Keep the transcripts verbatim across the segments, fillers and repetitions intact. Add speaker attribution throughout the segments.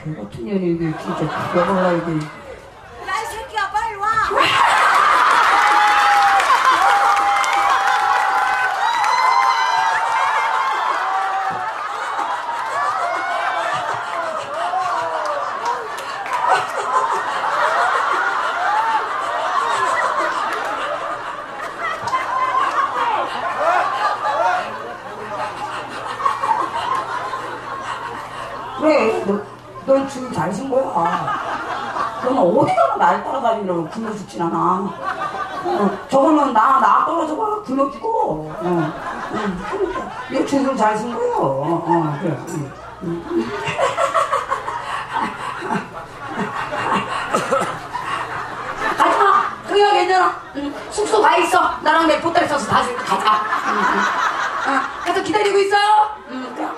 Speaker 1: 개 같은 년이 이게 진짜 죽여볼라 이게.
Speaker 2: 야, 이 새끼야, 빨리 와!
Speaker 1: 그래, 너, 넌 지금 잘 쓴 거야. 너는 어디 가나 날 따라다니려고 굶어 죽진 않아. 어, 저거는 나, 나 떨어져 봐. 굶어 죽어. 어, 어, 그러니까. 이거 지금 잘 쓴 거야. 어, 어, 그래. 응, 응. 가자. 저기야, 괜찮아. 응, 숙소 가 있어. 나랑 내 보따리 써서 다시 가자. 응, 응. 어, 가서 기다리고 있어. 응, 그래.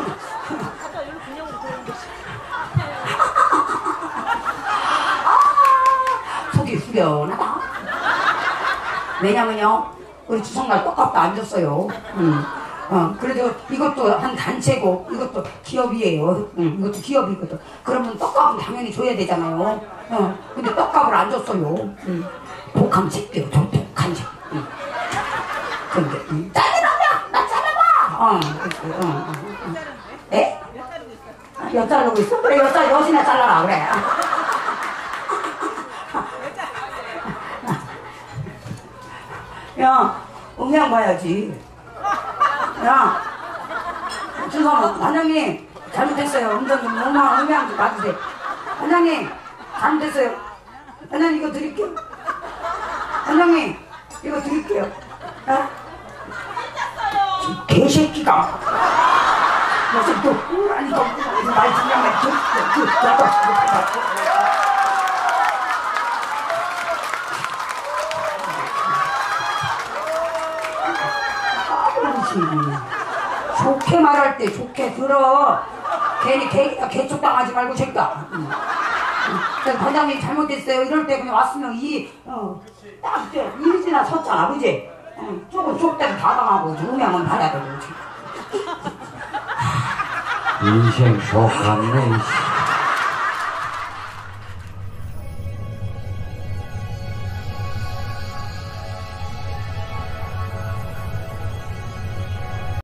Speaker 1: 속이 후련하다. 왜냐면요, 우리 주성날 똑같도 안 줬어요. 음. 어, 그래도 이것도 한 단체고, 이것도 기업이에요. 음, 이것도 기업이거든. 그러면 떡값은 당연히 줘야 되잖아요. 어, 근데 떡값을 안 줬어요. 음. 독한 새끼요, 저 독한 새끼. 음. 근데, 음. 잘라라! 나 잘라봐! 어, 어, 어, 어. 에? 여 자르고 있어? 그래, 여 잘, 여신아 잘라라, 그래. 야, 음향 봐야지. 야, 죄송합니다. 반장님, 잘못했어요. 음성 좀, 음향, 음향 좀 봐주세요. 반장님, 잘못했어요. 반장님, 이거 드릴게요. 반장님, 이거 드릴게요. 야? 개새끼가. 무슨 또, 아니, 또, 말 중요한 거, 그, 그, 그, 좋게 말할 때 좋게 들어. 괜히 개, 개쪽당하지 말고 새끼야. 응. 응. 반장님 잘못했어요. 이럴 때 그냥 왔으면 이, 어, 딱 이미지나 섰잖아, 그지? 응. 조금 좁다고 다 당하고 음향은 받아야 되고.
Speaker 3: 인생 좋았네.